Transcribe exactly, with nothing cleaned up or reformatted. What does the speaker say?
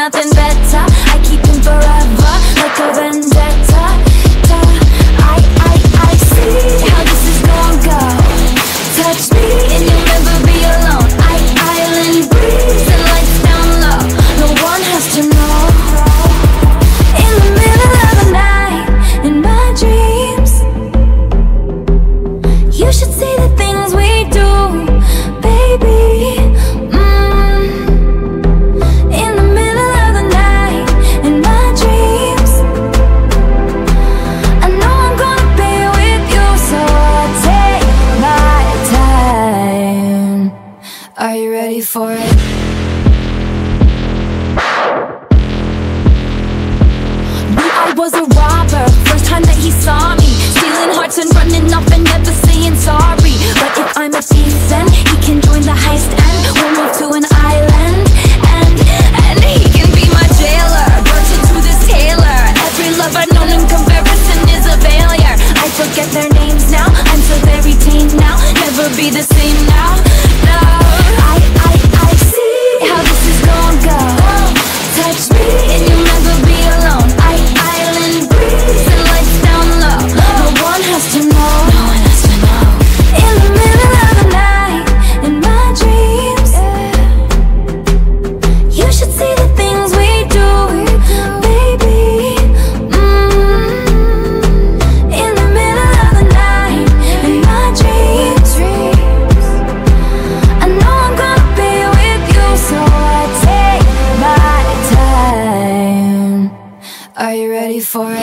nothing better. I keep him forever, like a vendetta. I, I, I see how this is gonna go. Touch me and you'll never be alone. I, island breeze and lights down low. No one has to know. In the middle of the night, in my dreams, you should see the things we do, baby. Mm. In the middle of the night, in my dreams, I know I'm gonna be with you, so I take my time. Are you ready for it? Knew I was a robber, first time that he saw me, stealing hearts and running off and never saying sorry. But if I'm a thief, then he can join the heist and we'll move to an island. And, and he can be my jailer, virgin to this tailor. Every love I've known in comparison is a failure. I forget their names now, I'm so very tame now. Never be the same now, no. I, I, I see how this is gonna go. Touch me and you'll never be alone. I, island breeze and lights down low. No one has to know. No one has to know. In the middle of the night, in my dreams, you should see the things we do, baby. Mm. In the middle of the night, in my dreams, I know I'm gonna be with you, so I take my time. Are you ready for it?